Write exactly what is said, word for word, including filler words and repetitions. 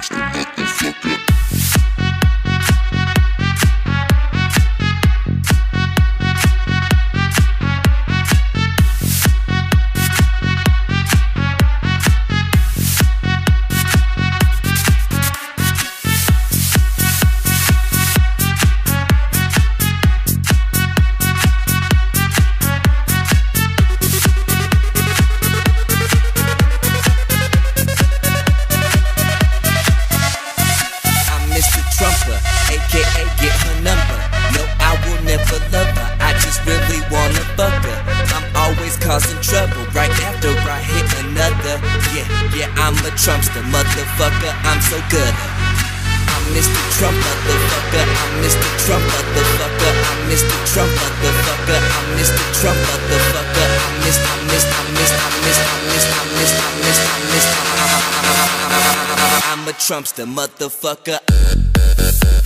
A K A get her number. No, I will never love her, I just really wanna fuck her. I'm always causing trouble right after I hit another. Yeah, yeah, I'm a Trumpster, motherfucker, I'm so good. I'm Mister Trump, motherfucker, I'm Mister Trump, motherfucker, I'm Mister Trump, motherfucker, I'm Mister Trump, motherfucker, I'm Mister, I'm Mister, I'm Mister, I'm Mister, I'm Mister, I'm Mister, I'm Mister, I'm Mister, I'm a Trumpster, motherfucker.